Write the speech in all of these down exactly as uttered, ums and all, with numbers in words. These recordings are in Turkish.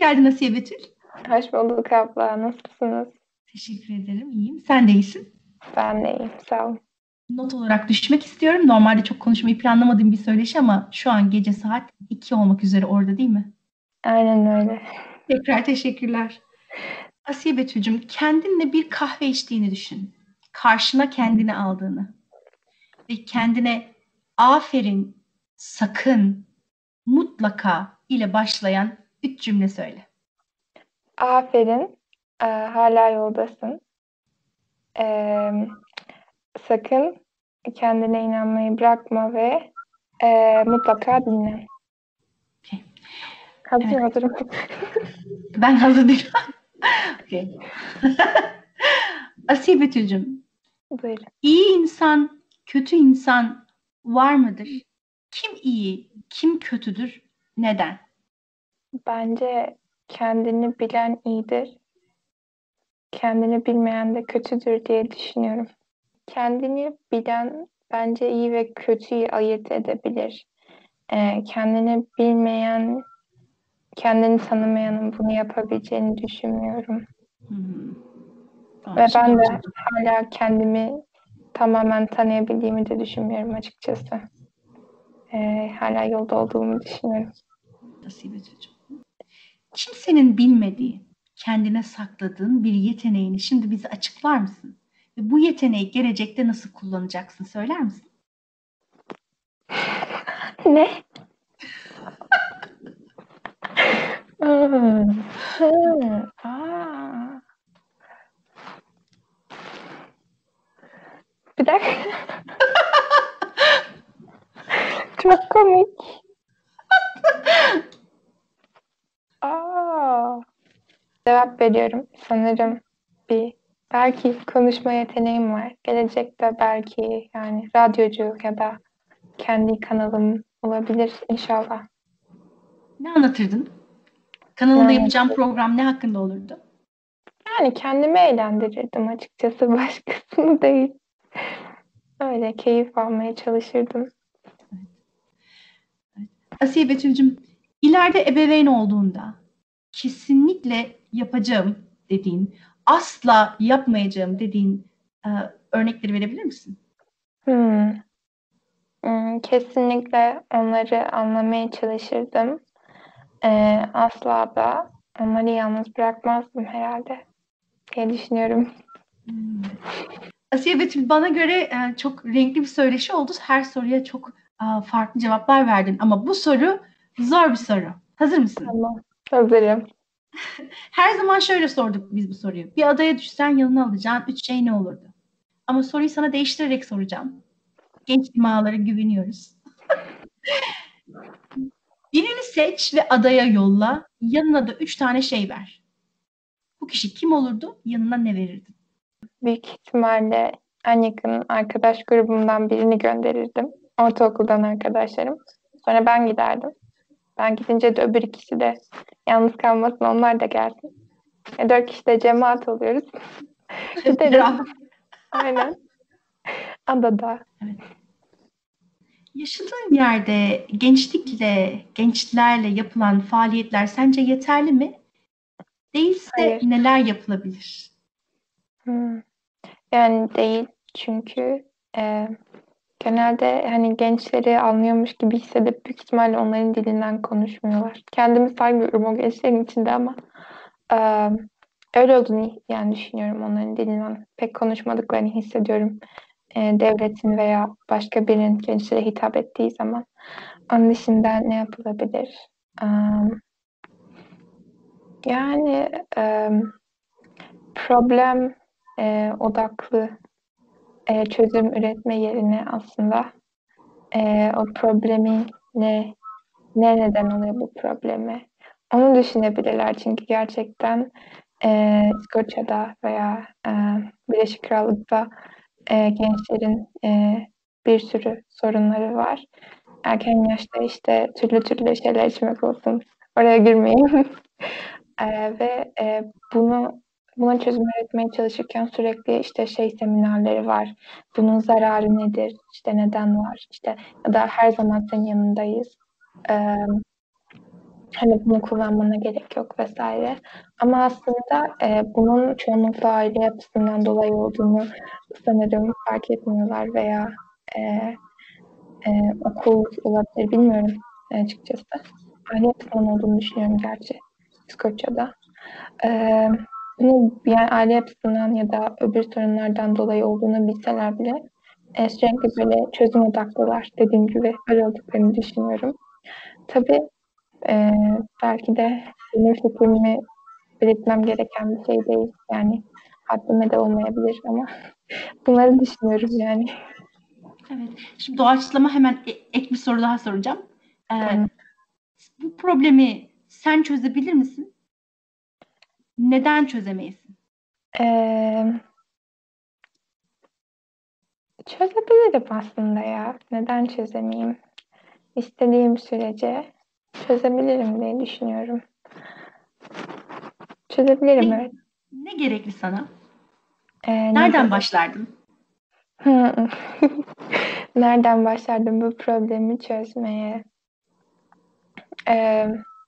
geldin Asiye Betül. Hoş bulduk abla. Nasılsınız? Teşekkür ederim. İyiyim. Sen de iyisin. Ben de iyiyim. Sağ ol. Not olarak düşmek istiyorum. Normalde çok konuşmayı planlamadığım bir söyleşi ama şu an gece saat iki olmak üzere orada değil mi? Aynen öyle. Tekrar teşekkürler. Asiye Betül'cüm, kendinle bir kahve içtiğini düşün. Karşına kendini aldığını. Ve kendine aferin, sakın, mutlaka ile başlayan üç cümle söyle. Aferin. Ee, hala yoldasın. Ee, sakın kendine inanmayı bırakma ve e, mutlaka dinle. Okay. Hazır Evet. hazırım. Ben hazır değilim. Okay. Asiye Betül'cüm, Buyurun. İyi insan, kötü insan var mıdır? Kim iyi, kim kötüdür, neden? Bence kendini bilen iyidir. Kendini bilmeyen de kötüdür diye düşünüyorum. Kendini bilen bence iyi ve kötüyü ayırt edebilir. Ee, kendini bilmeyen, kendini tanımayanın bunu yapabileceğini düşünmüyorum. Hmm. Tamam, Ve şimdi ben de anladım. hala kendimi tamamen tanıyabildiğimi de düşünmüyorum açıkçası. Ee, hala yolda olduğumu düşünüyorum. Asiye Betül'cüm. Kimsenin bilmediği, kendine sakladığın bir yeteneğini şimdi bize açıklar mısın? Ve bu yeteneği gelecekte nasıl kullanacaksın söyler misin? Ne? Hmm. Hmm. Aa. Bir dakika. Çok komik. Aa. Cevap veriyorum. Sanırım bir belki konuşma yeteneğim var. Gelecekte belki yani radyocu ya da kendi kanalım olabilir inşallah. Ne anlatırdın? Kanalında Yani, yapacağım program ne hakkında olurdu? yani kendimi eğlendirirdim açıkçası başkasını değil. Öyle keyif almaya çalışırdım. Asiye Betül'cüm, ileride ebeveyn olduğunda kesinlikle yapacağım dediğin, asla yapmayacağım dediğin e, örnekleri verebilir misin? Hmm. Hmm, kesinlikle onları anlamaya çalışırdım. Ee, asla da onları yalnız bırakmazdım herhalde diye düşünüyorum. Hmm. Asiye Betül, bana göre e, çok renkli bir söyleşi oldu. Her soruya çok e, farklı cevaplar verdin. Ama bu soru zor bir soru. Hazır mısın? Tamam. Hazırım. Her zaman şöyle sorduk biz bu soruyu. Bir adaya düşsen yanına alacağın üç şey ne olurdu? Ama soruyu sana değiştirerek soracağım. Genç dimağlara güveniyoruz. Birini seç ve adaya yolla. Yanına da üç tane şey ver. Bu kişi kim olurdu? Yanına ne verirdin? Büyük ihtimalle en yakın arkadaş grubumdan birini gönderirdim. Ortaokuldan arkadaşlarım. Sonra ben giderdim. Ben gidince de öbür ikisi de yalnız kalmasın, onlar da gelsin. E, dört kişi de cemaat oluyoruz. Gideriz. Bravo. Aynen. Adada. Evet. Yaşadığın yerde gençlikle, gençlerle yapılan faaliyetler sence yeterli mi? Değilse Hayır. neler yapılabilir? Hmm. Yani değil çünkü e, genelde hani gençleri anlıyormuş gibi hissedip büyük ihtimalle onların dilinden konuşmuyorlar. Kendimi saymıyorum o gençlerin içinde ama e, öyle olduğunu yani düşünüyorum, onların dilinden pek konuşmadıklarını hissediyorum. E, devletin veya başka birinin gençlere hitap ettiği zaman. Onun dışında ne yapılabilir? E, yani e, problem e, odaklı e, çözüm üretme yerine aslında e, o problemi ne ne neden oluyor bu problemi onu düşünebilirler, çünkü gerçekten e, İskoçya'da veya e, Birleşik Krallık'ta e, gençlerin e, bir sürü sorunları var. Erken yaşta işte türlü türlü şeyler içmek olsun. Oraya girmeyeyim. e, ve e, bunu buna çözüm üretmeye çalışırken sürekli işte şey seminerleri var. Bunun zararı nedir? İşte neden var? İşte ya da her zaman senin yanındayız. E, hani bunu kullanmana gerek yok vesaire. Ama aslında e, bunun çoğunlukla aile yapısından dolayı olduğunu sanırım fark etmiyorlar veya e, e, okul olabilir, bilmiyorum açıkçası. Aile yapısından olduğunu düşünüyorum gerçi İskoçya'da. E, bunu yani aile yapısından ya da öbür sorunlardan dolayı olduğunu bilseler bile e, sürekli böyle çözüm odaklılar. Dediğim gibi öyle olduklarını düşünüyorum. Tabii e, belki de benim fikrimi belirtmem gereken bir şey değil. Yani haddime de olmayabilir ama bunları düşünüyorum yani. Evet. Şimdi doğaçlama hemen e- ek bir soru daha soracağım. Ee, Tamam. bu problemi sen çözebilir misin? Neden çözemeyesin? Ee, çözebilirim aslında ya. Neden çözemeyeyim? İstediğim sürece çözebilirim diye düşünüyorum. Çözebilirim, Ne, evet. ne gerekli sana? Ee, ne Nereden gerek? başlardın? Nereden başlardım bu problemi çözmeye? Ee,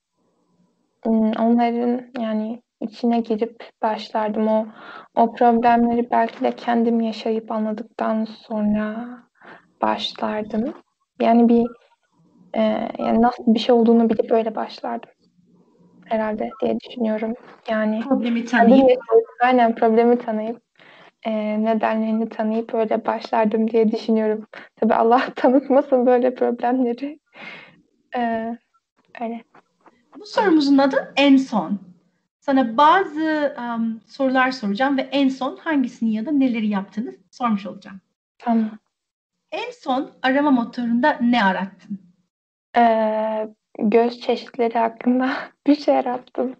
onların yani içine girip başlardım. O o problemleri belki de kendim yaşayıp anladıktan sonra başlardım. Yani bir e, yani nasıl bir şey olduğunu bilip öyle başlardım herhalde diye düşünüyorum. Yani Problemi kendim tanıyıp yaşayıp aynen problemi tanıyıp e, nedenlerini tanıyıp öyle başlardım diye düşünüyorum. Tabii Allah tanıtmasın böyle problemleri. E, öyle. bu sorumuzun adı en son. Sana bazı um, sorular soracağım ve en son hangisini ya da neleri yaptığını sormuş olacağım. Tamam. En son arama motorunda ne arattın? E, göz çeşitleri hakkında bir şey yaptım.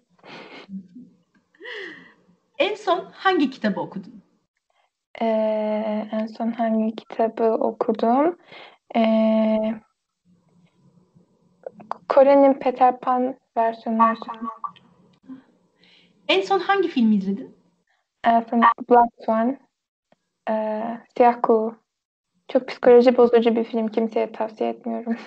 En son hangi kitabı okudun? E, en son hangi kitabı okudum? E, Kore'nin Peter Pan versiyonunu okudum. En son hangi filmi izledin? En son Black Swan, e, Siyah Kuğu. Çok psikoloji bozucu bir film. Kimseye tavsiye etmiyorum.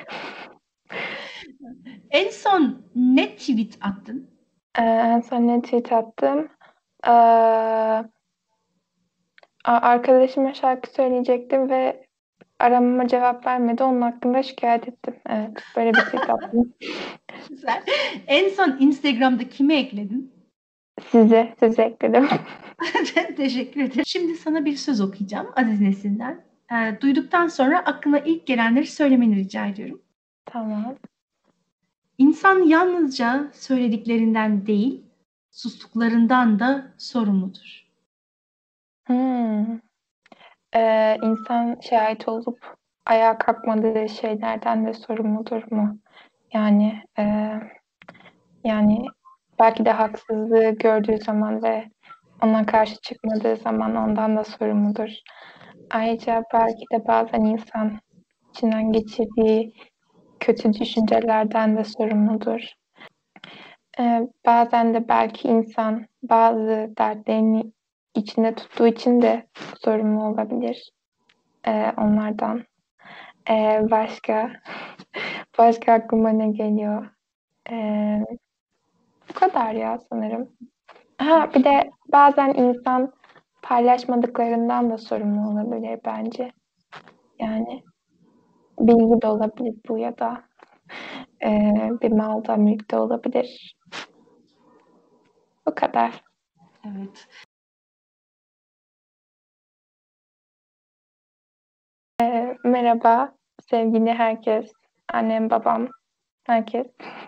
En son ne tweet attın? Ee, en son ne tweet attım? Ee, arkadaşıma şarkı söyleyecektim ve aramama cevap vermedi. Onun hakkında şikayet ettim. Evet, böyle bir tweet attım. Güzel. En son Instagram'da kimi ekledin? Size, size ekledim. Teşekkür ederim. Şimdi sana bir söz okuyacağım Aziz Nesin'den. Ee, duyduktan sonra aklına ilk gelenleri söylemeni rica ediyorum. Tamam. İnsan yalnızca söylediklerinden değil, sustuklarından da sorumludur. Hmm. Ee, insan şahit olup ayağa kalkmadığı şeylerden de sorumludur mu? Yani e, yani belki de haksızlığı gördüğü zaman ve ona karşı çıkmadığı zaman ondan da sorumludur. Ayrıca belki de bazen insan içinden geçirdiği kötü düşüncelerden de sorumludur. Ee, bazen de belki insan bazı dertlerini içinde tuttuğu için de sorumlu olabilir ee, onlardan. Ee, başka başka aklıma ne geliyor? Ee, bu kadar ya sanırım. Ha, bir de bazen insan paylaşmadıklarından da sorumlu olabilir bence. Yani bilgi de olabilir bu ya da e, bir malda mülk de olabilir. Bu kadar. Evet. E, merhaba sevgili herkes, annem, babam, herkes.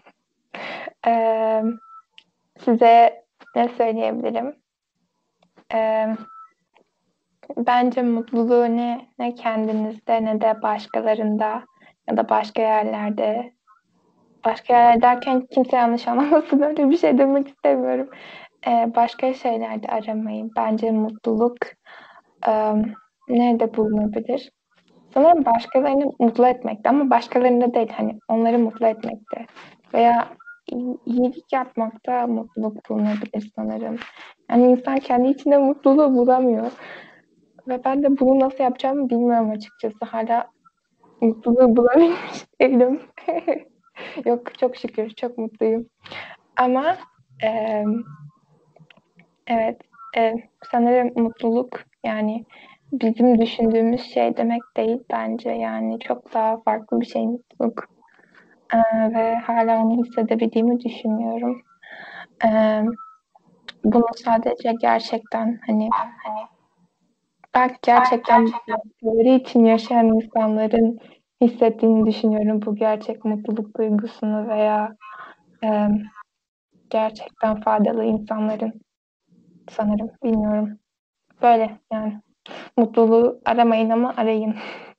E, size ne söyleyebilirim? E, bence mutluluğu ne, ne kendinizde ne de başkalarında ya da başka yerlerde. Başka yerler derken kimse yanlış anlamasın, öyle bir şey demek istemiyorum. Ee, başka şeylerde aramayın. Bence mutluluk e, nerede bulunabilir? Sanırım başkalarını mutlu etmekte ama başkalarında değil. Hani onları mutlu etmekte. Veya iyi- iyilik yapmakta mutluluk bulunabilir sanırım. Yani insan kendi içinde mutluluğu bulamıyor. Ve ben de bunu nasıl yapacağımı bilmiyorum açıkçası. Hala mutluluğu bulabilmiş değilim. Yok, çok şükür çok mutluyum. Ama e, evet, e, sanırım mutluluk yani bizim düşündüğümüz şey demek değil bence. Yani çok daha farklı bir şey mutluluk. E, ve hala onu hissedebildiğimi düşünüyorum. E, bunu sadece gerçekten hani belki gerçekten teori için yaşayan insanların hissettiğini düşünüyorum bu gerçek mutluluk duygusunu veya e, gerçekten faydalı insanların sanırım bilmiyorum. Böyle yani mutluluğu aramayın ama arayın.